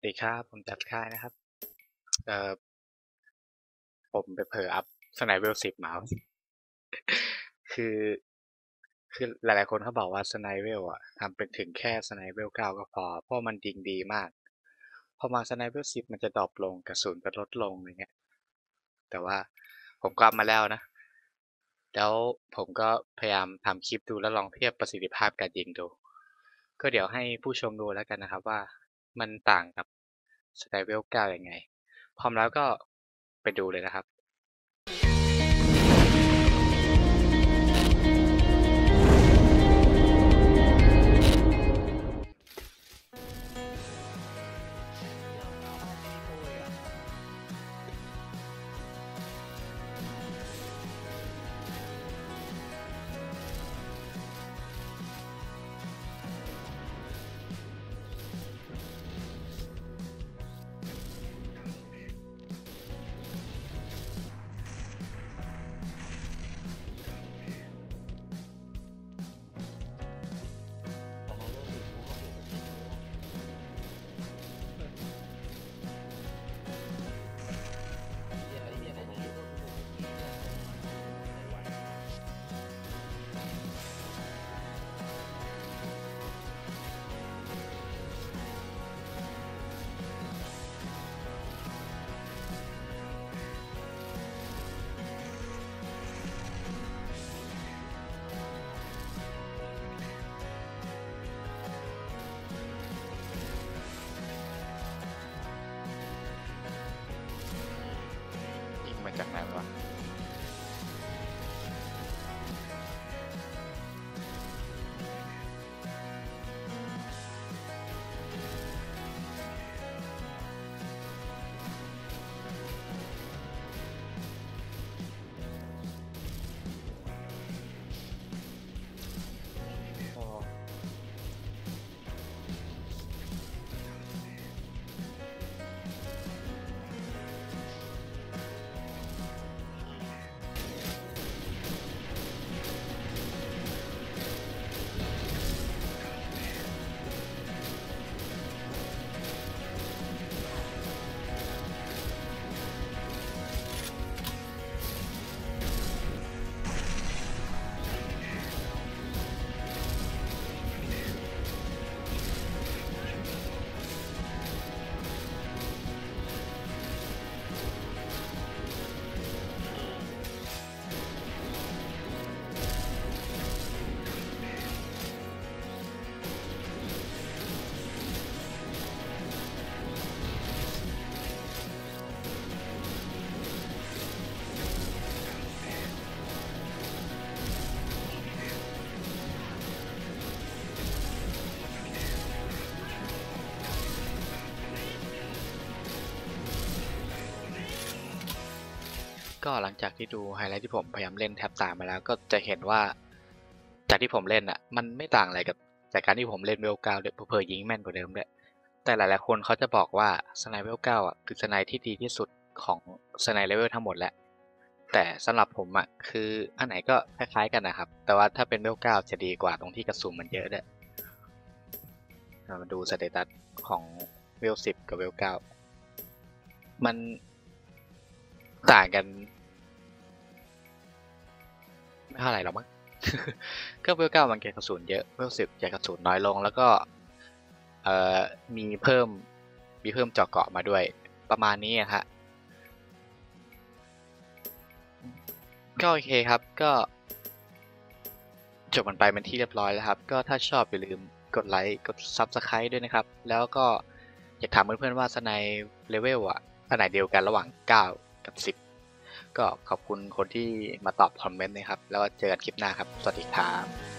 สวัสดีครับผมจัดค่ายนะครับเอ่อผมไปเผลออัพสไนเวล10มาคือคือหลายๆคนเขาบอกว่าสไนเวลอะทำเป็นถึงแค่สไนเวล9ก็พอเพราะมันยิงดีมากพอมาสไนเวล10มันจะดรอปลงกระสุนก็ลดลงอย่างเงี้ยแต่ว่าผมก็อัพมาแล้วนะแล้วผมก็พยายามทำคลิปดูแล้วลองเทียบประสิทธิภาพการยิงดูก็เดี๋ยวให้ผู้ชมดูแล้วกันนะครับว่ามันต่างกับสไนเวล9ยังไงพร้อมแล้วก็ไปดูเลยนะครับ ยิงมาจากไหนวะอ๋อก็หลังจากที่ดูไฮไลท์ที่ผมพยายามเล่นแท็บตามมาแล้วก็จะเห็นว่าจากที่ผมเล่นอ่ะมันไม่ต่างอะไรกับจากการที่ผมเล่นเวลเก้าเลยเผลอๆยิงแม่นกว่าเดิมด้วยแต่หลายๆคนเขาจะบอกว่าสไนเวลเก้าอ่ะคือสไนที่ดีที่สุดของสไนเลเวลทั้งหมดแหละแต่สำหรับผมอ่ะคืออันไหนก็คล้ายๆกันนะครับแต่ว่าถ้าเป็นเวลเก้าจะดีกว่าตรงที่กระสุนมันเยอะด้วยเรามาดูสเตตัสของเวล10กับเวลเก้ามันต่างกันไม่เท่าไหร่หรอกมั้ง ก็เวลเก้ามันเก็บกระสุนเยอะเวล10เก็บกระสุนน้อยลงแล้วก็เอ่อมีเพิ่มเจาะเกาะมาด้วยประมาณนี้ฮะก็โอเคครับก็จบมันไปเป็นที่เรียบร้อยแล้วครับก็ถ้าชอบอย่าลืมกดไลค์กด Subscribe ด้วยนะครับแล้วก็อยากถามเพื่อนๆว่าสไนเลเวลอ่ะอันไหนเดียวกันระหว่าง9กับ10ก็ขอบคุณคนที่มาตอบคอมเมนต์นะครับแล้วเจอกันคลิปหน้าครับสวัสดีครับ